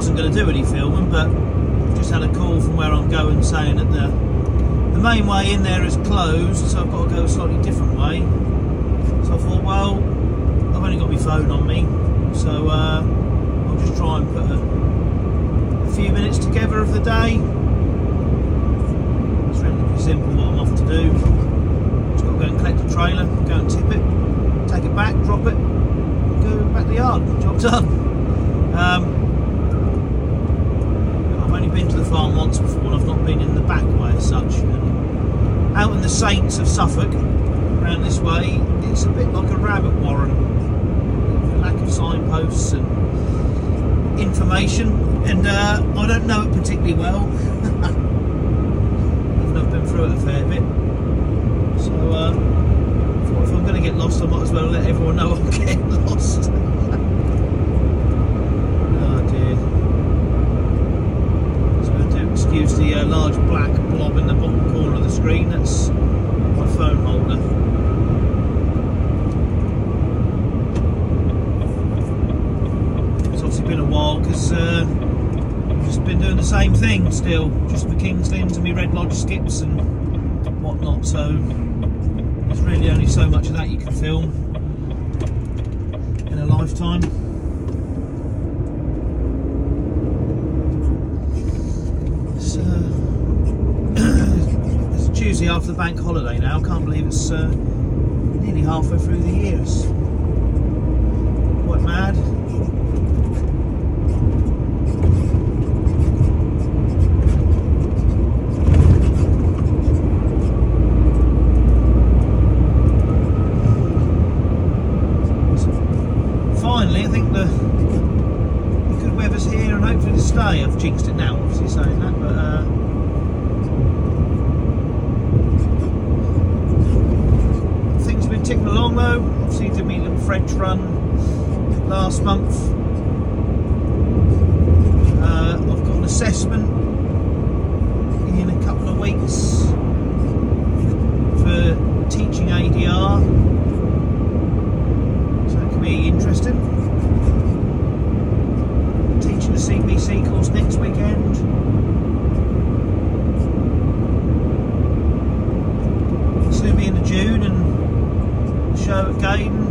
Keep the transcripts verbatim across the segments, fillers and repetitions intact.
wasn't going to do any filming, but just had a call from where I'm going saying that the the main way in there is closed, so I've got to go a slightly different way. So I thought, well, I've only got my phone on me, so uh, I'll just try and put a, a few minutes together of the day. It's relatively simple what I'm off to do. Just got to go and collect the trailer, go and tip it, take it back, drop it, go back to the yard. Job done. Um, I've only been to the farm once before, and I've not been in the back way as such. And out in the Saints of Suffolk, around this way, it's a bit like a rabbit warren. The lack of signposts and information, and uh, I don't know it particularly well. I've been through it a fair bit, so uh, if I'm going to get lost, I might as well let everyone know I'm getting lost. Oh dear. So I do excuse the uh, large black blob in the bottom corner of the screen. That's my phone holder. It's obviously been a while because uh, I've just been doing the same thing still, just my Kingslands and my Red Lodge skips and whatnot, so there's really only so much of that you can film in a lifetime. It's, uh, it's Tuesday after the bank holiday now. I can't believe it's uh, nearly halfway through the year. It's quite mad. Finally, I think the, the good weather's here and hopefully to stay. I've jinxed it now, obviously saying that, but uh, things have been ticking along though. Obviously did my little French run last month. Uh, I've got an assessment in a couple of weeks for teaching A D R. Be interesting. Teaching a C P C course next weekend. Soon be in the June and the show at Gaydon.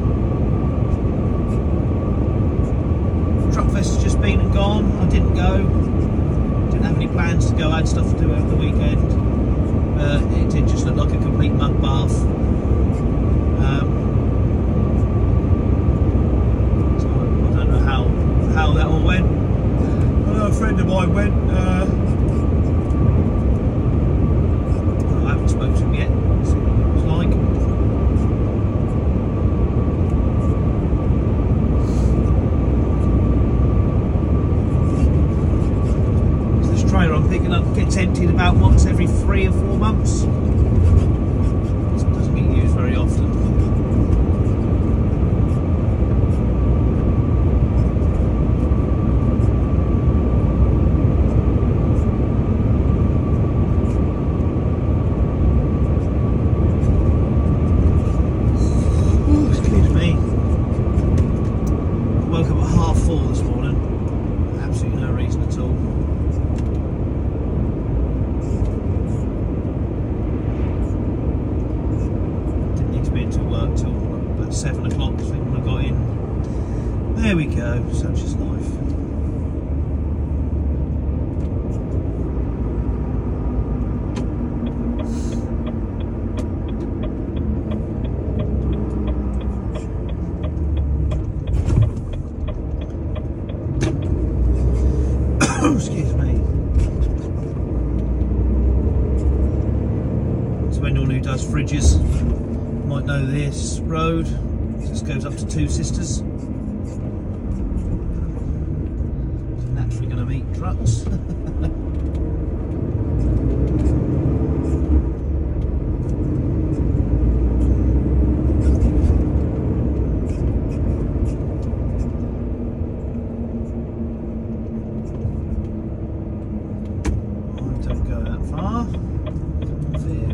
Truck Fest has just been and gone. I didn't go. Didn't have any plans to go. I had stuff to do over the weekend. Uh, it did just look like a complete mud bath. Um, how that all went. Uh, a friend of mine went. Uh, I haven't spoken to him yet. See what it was like. So this trailer I'm picking up gets emptied about once every three or four months. It doesn't get used very often. Seven o'clock, I think, when I got in. There we go, such is life. Excuse me. So anyone who does fridges might know this road. This goes up to Two Sisters. So naturally going to meet trucks. Don't go that far. There.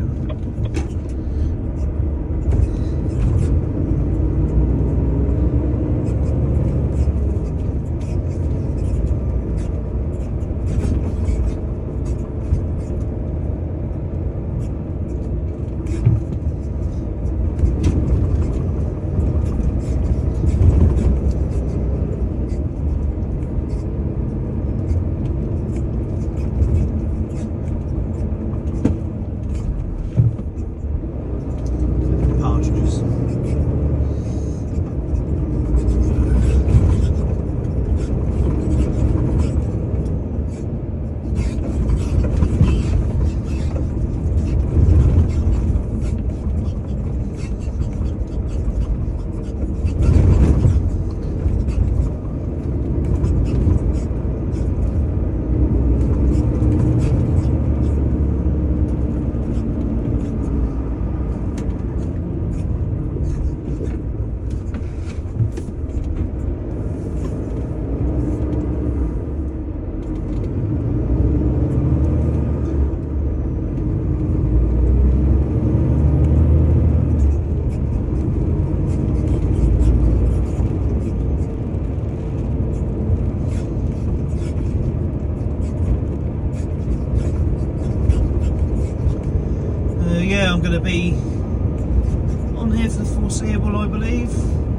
going to be on here for the foreseeable, I believe.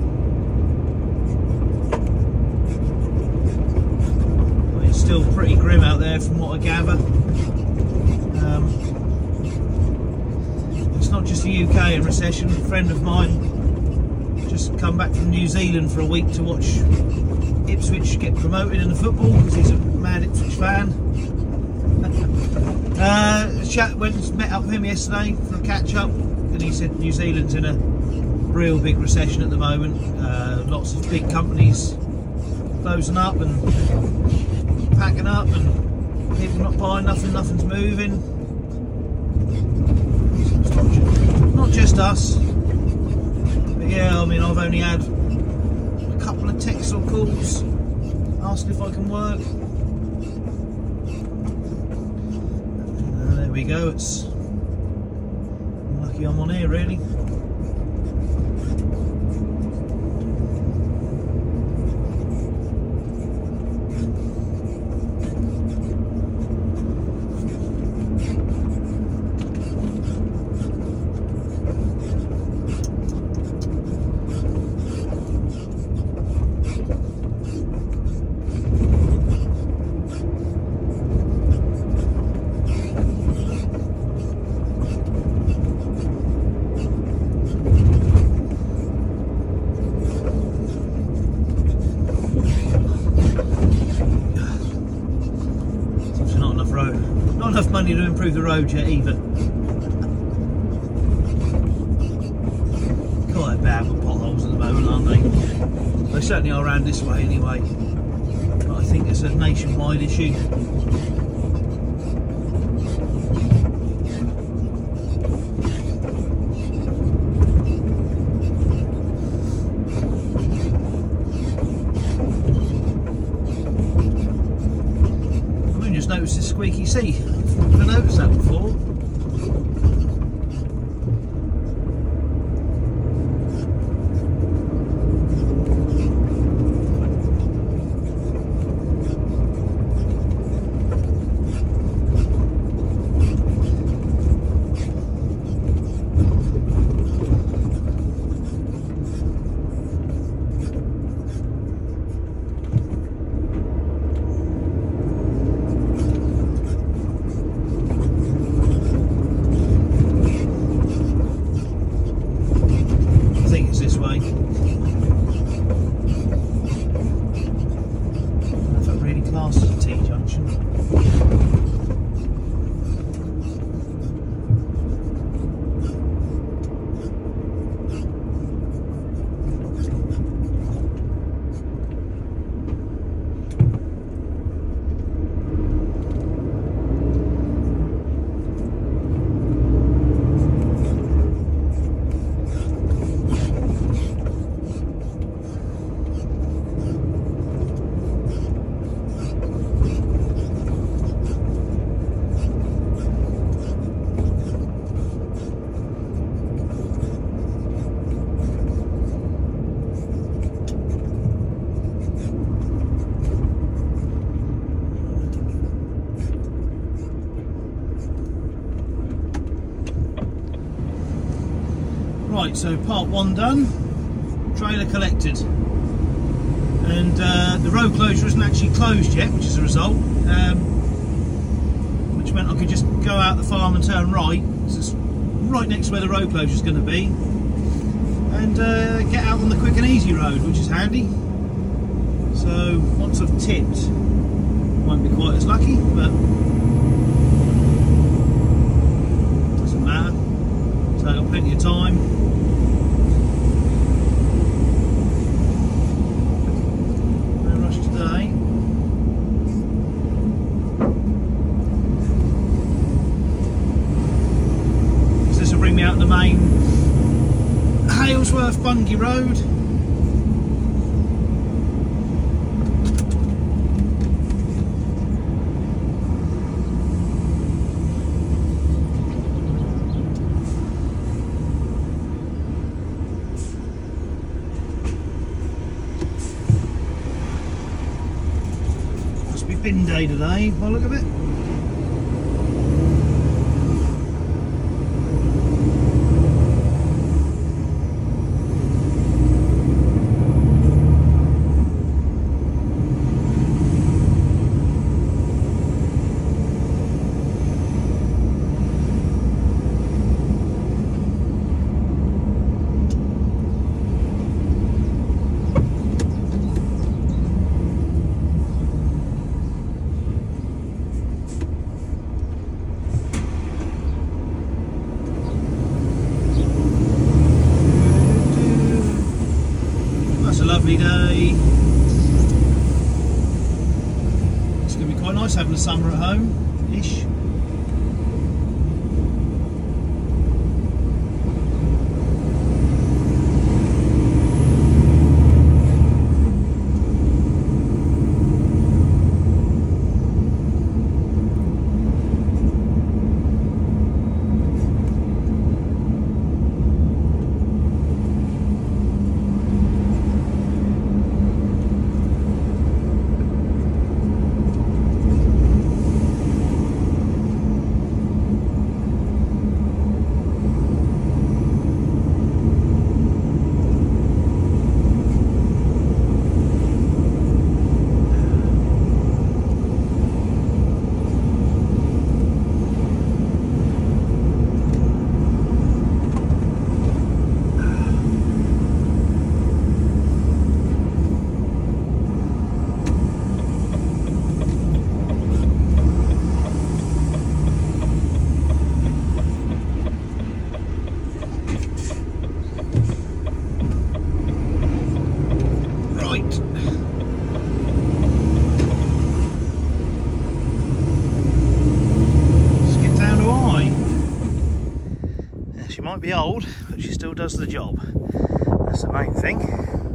But it's still pretty grim out there from what I gather. Um, it's not just the U K in recession. A friend of mine just come back from New Zealand for a week to watch Ipswich get promoted in the football because he's a mad Ipswich fan. uh, chat went and met up with him yesterday for a catch up, and he said New Zealand's in a real big recession at the moment. Uh, lots of big companies closing up and packing up, and people not buying nothing, nothing's moving. So it's not, just, not just us. But yeah, I mean, I've only had a couple of texts or calls asking if I can work. Uh, there we go. It's I'm lucky I'm on here, really. Not enough money to improve the road yet either. Quite bad with potholes at the moment, aren't they? They certainly are around this way anyway. But I think it's a nationwide issue. Notice this squeaky seat. I've never noticed that before. Right, so part one done, trailer collected, and uh, the road closure isn't actually closed yet, which is a result, um, which meant I could just go out the farm and turn right. This is right next to where the road closure is going to be, and uh, get out on the quick and easy road, which is handy. So once I've tipped, won't be quite as lucky, but doesn't matter. So I've got plenty of time. Out the main Halesworth Bungay Road. Must be bin day today by the look of it. quite nice having the summer at home-ish. She might be old, but she still does the job. That's the main thing.